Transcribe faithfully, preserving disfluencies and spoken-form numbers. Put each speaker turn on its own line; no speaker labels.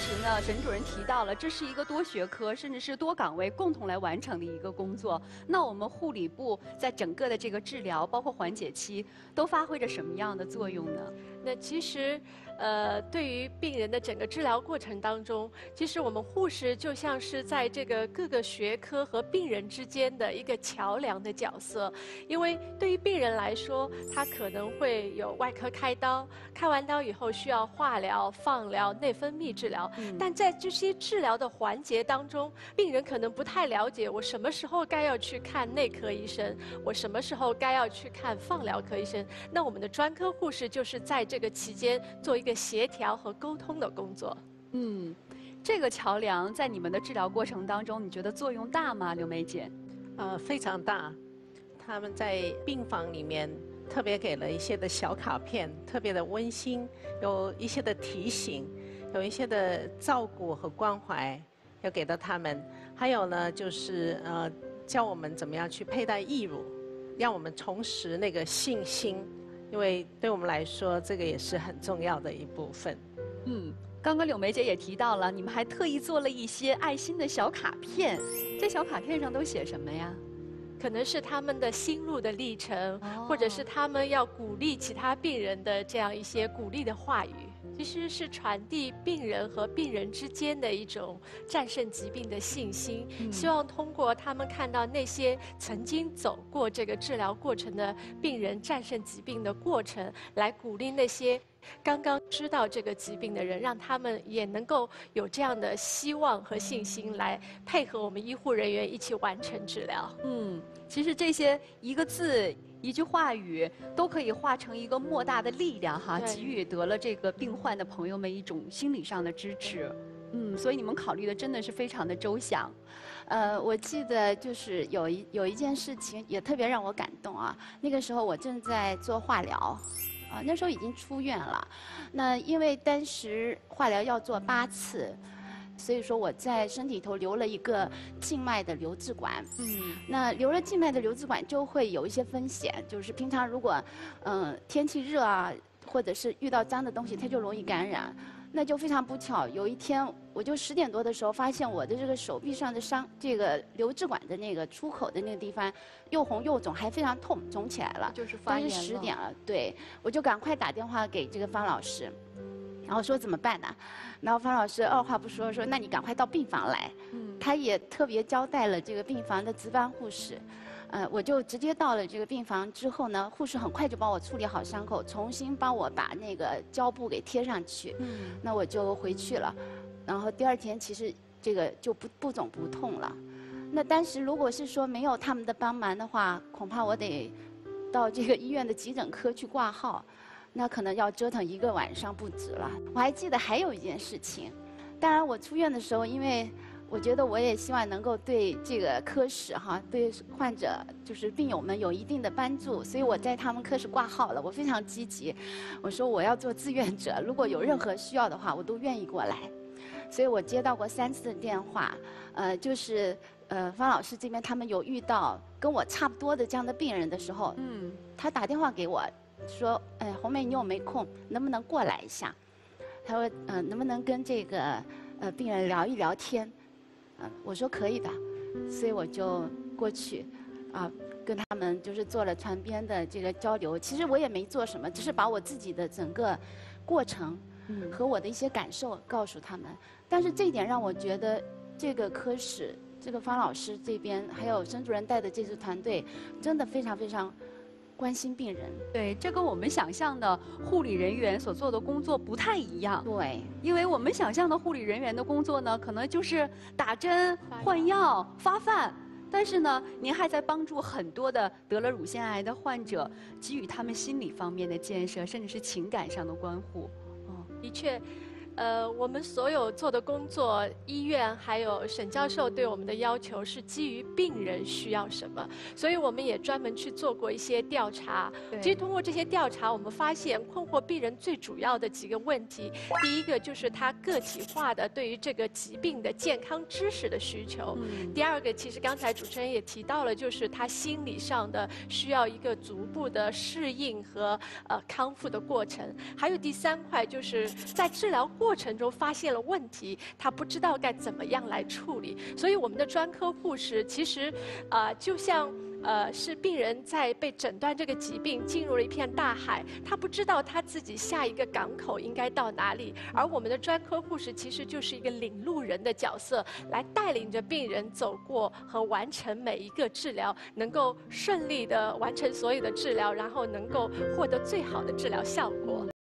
实呢，沈主任提到了，这是一个多学科，甚至是多岗位共同来完成的一个工作。那我们护理部在整个的这个治疗，包括缓解期，都发挥着什么样的作用呢？
那其实，呃，对于病人的整个治疗过程当中，其实我们护士就像是在这个各个学科和病人之间的一个桥梁的角色。因为对于病人来说，他可能会有外科开刀，开完刀以后需要化疗、放疗、内分泌治疗。嗯、但在这些治疗的环节当中，病人可能不太了解我什么时候该要去看内科医生，我什么时候该要去看放疗科医生。那我们的专科护士就是在这个期间做一个协调和沟通的工作。
嗯，这个桥梁在你们的治疗过程当中，你觉得作用大吗，刘梅姐？
呃，非常大。他们在病房里面特别给了一些的小卡片，特别的温馨，有一些的提醒，有一些的照顾和关怀要给到他们。还有呢，就是呃，教我们怎么样去佩戴义乳，让我们重拾那个信心。因为对我们来说，这个也是很重要的一部分。
嗯，刚刚柳梅姐也提到了，你们还特意做了一些爱心的小卡片，这小卡片上都写什么呀？
可能是他们的心路的历程，哦、或者是他们要鼓励其他病人的这样一些鼓励的话语。其实是传递病人和病人之间的一种战胜疾病的信心，嗯、希望通过他们看到那些曾经走过这个治疗过程的病人战胜疾病的过程，来鼓励那些刚刚知道这个疾病的人，让他们也能够有这样的希望和信心，来配合我们医护人员一起完成治疗。
嗯，其实这些一个字。一句话语都可以化成一个莫大的力量哈，给予得了这个病患的朋友们一种心理上的支持。嗯，所以你们考虑的真的是非常的周详。
呃，我记得就是有一有一件事情也特别让我感动啊。那个时候我正在做化疗，啊，那时候已经出院了。那因为当时化疗要做八次。所以说我在身体头留了一个静脉的留置管，嗯，那留了静脉的留置管就会有一些风险，就是平常如果，嗯、呃，天气热啊，或者是遇到脏的东西，它就容易感染。那就非常不巧，有一天我就十点多的时候发现我的这个手臂上的伤，这个留置管的那个出口的那个地方又红又肿，还非常痛，肿起来了。
就是发炎了。
当时十点了，对，我就赶快打电话给这个方老师。然后说怎么办呢？然后方老师二话不说说，那你赶快到病房来。嗯，他也特别交代了这个病房的值班护士，呃，我就直接到了这个病房之后呢，护士很快就帮我处理好伤口，重新帮我把那个胶布给贴上去。嗯，那我就回去了。然后第二天其实这个就不不肿不痛了。那当时如果是说没有他们的帮忙的话，恐怕我得到这个医院的急诊科去挂号。那可能要折腾一个晚上不止了。我还记得还有一件事情，当然我出院的时候，因为我觉得我也希望能够对这个科室哈，对患者就是病友们有一定的帮助，所以我在他们科室挂号了。我非常积极，我说我要做志愿者，如果有任何需要的话，我都愿意过来。所以我接到过三次的电话，呃，就是呃方老师这边他们有遇到跟我差不多的这样的病人的时候，嗯，他打电话给我。说，哎，红梅，你有没空？能不能过来一下？他说，嗯、呃，能不能跟这个呃病人聊一聊天？嗯、呃，我说可以的，所以我就过去，啊、呃，跟他们就是做了床边的这个交流。其实我也没做什么，只是把我自己的整个过程和我的一些感受告诉他们。但是这一点让我觉得，这个科室，这个方老师这边，还有沈主任带的这支团队，真的非常非常。关心病人，
对，这跟我们想象的护理人员所做的工作不太一样。
对，
因为我们想象的护理人员的工作呢，可能就是打针、换药、发饭。但是呢，您还在帮助很多的得了乳腺癌的患者，给予他们心理方面的建设，甚至是情感上的关护。
哦，的确。呃，我们所有做的工作，医院还有沈教授对我们的要求是基于病人需要什么，所以我们也专门去做过一些调查。其实通过这些调查，我们发现困惑病人最主要的几个问题，第一个就是他个体化的对于这个疾病的健康知识的需求；嗯、第二个，其实刚才主持人也提到了，就是他心理上的需要一个逐步的适应和呃康复的过程；还有第三块，就是在治疗过过程中发现了问题，他不知道该怎么样来处理。所以我们的专科护士其实，啊、就像。呃，是病人在被诊断这个疾病，进入了一片大海，他不知道他自己下一个港口应该到哪里。而我们的专科护士其实就是一个领路人的角色，来带领着病人走过和完成每一个治疗，能够顺利的完成所有的治疗，然后能够获得最好的治疗效果。